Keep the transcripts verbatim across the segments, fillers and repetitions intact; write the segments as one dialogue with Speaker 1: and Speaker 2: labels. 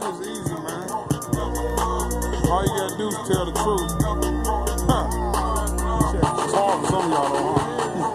Speaker 1: was easy, man. All you gotta do is tell the truth. Huh. It's hard for some of y'all, though, huh?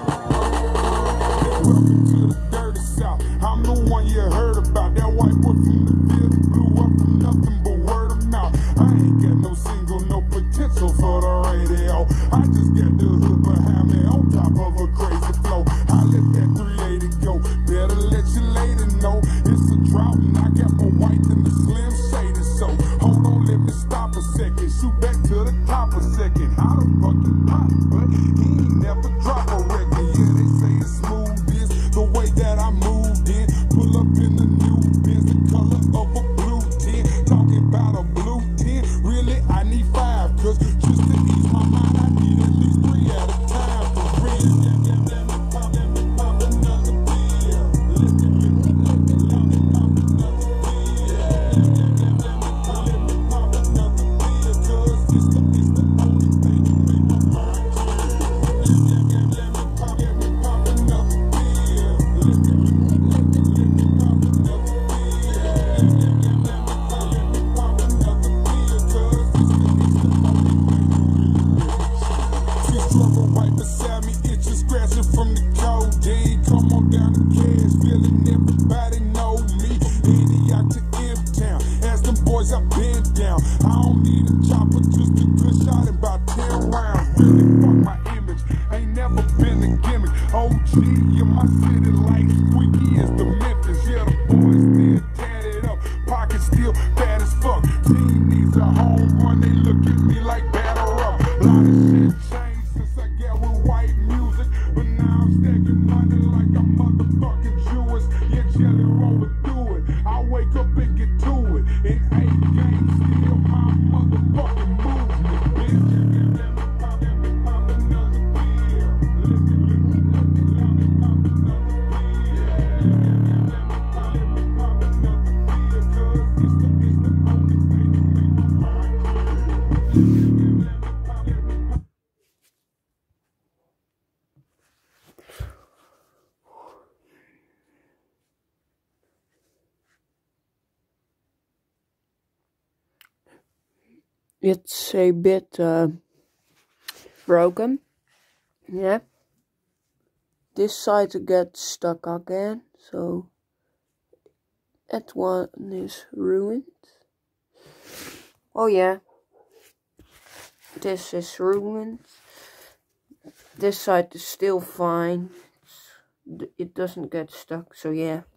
Speaker 1: Welcome to the dirty South. I'm the one you heard about. That white boy from the field blew up from nothing but word of mouth. I ain't got no single, no potential for the radio. I just got the hood behind me on top of a crazy flow. I let that three eighty go. Better let your lady know it's a drought and I got more white than the Slim Shady. So hold on, let me stop a second. Shoot back to the top a second. How the fuck you pop? But he ain't never drop a record. Yeah, they say it's smooth. This the way that I moved in. Pull up in the new Benz, the color of a blue tin. Talking about a blue tin. Really, I need five, cause just to ease my mind, I need at least three at a time. For real. Let me pop, let me pop another beer. Let me, let me, let me, let me pop another beer. Let me, let me, let me pop another beer, cause it's the, it's the only thing that make my mind clear. Let me, let me, let me pop, let me pop another beer. Let me, let me, let me, let me pop another beer. Let me, let me, let me pop, let me pop another beer, cause it's the, it's the only thing that really makes me. She's driving right beside me, itching, scratching from the codeine. Come on down to cash, feeling everybody know me. Antioch to M-Town, as them boys I been down. I don't need a chopper, just a good shot and about ten rounds. Really fuck my image, ain't never been a gimmick. O G in my city like squeaky as the Memphis. Yeah, the boys still tatted up, pockets still fat as fuck. Team needs a home run, they look at me like batter up. Lot of shit changed since I got with white music, but now I'm stacking money like I'm motherfucking Jewish. Yeah, jelly roller through it. I wake up and get to it. In eight games, still my motherfucking movement, bitch. Let me pop, let me pop another beer. Let me, let me, let me, let me pop another beer. Let me, let me pop, let me pop another beer, cause it's the, it's the only thing that make my mind clear. Let me, let me, let me pop, let me pop.
Speaker 2: It's a bit uh, broken. Yeah. This side gets stuck again, so that one is ruined. Oh yeah. This is ruined. This side is still fine. It doesn't get stuck, so yeah.